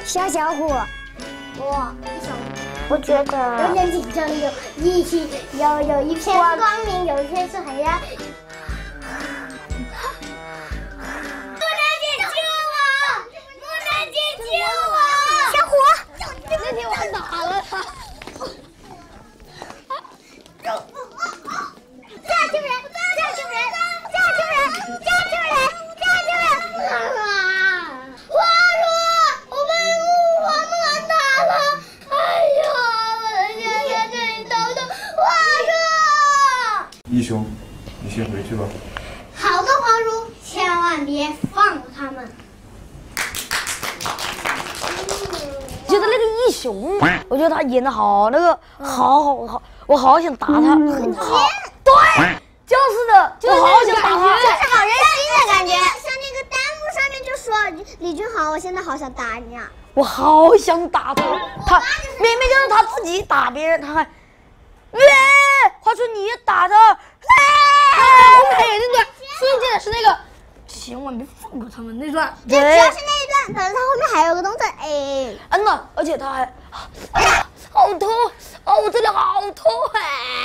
小小虎， 我觉得有点紧张，有一片是光明，有一片是黑暗。木兰姐救我！木兰姐救我！小虎，那天我打了他。家救人！家救人！家救人！家救人！家救人！花叔，我被花木兰打了！哎呀，我的天天这里头疼！花叔， 义兄，你先回去吧。 好的，花叔，千万别放了他们。 觉得那个义雄，我觉得他演的好，那个好，我好想打他，很好，对，就是的，我好想打他， 就是好人心的感觉。像那个弹幕上面就说李俊豪，我现在好想打你啊！ 我好想打他，他明明就是他自己打别人，他还，话说你也打他，我们还有那段最贱的是那个，千万别放过他们那段， 对，主要是那一段，可是他后面还有个动作， 而且他还，好痛，哦，我这里好痛哎。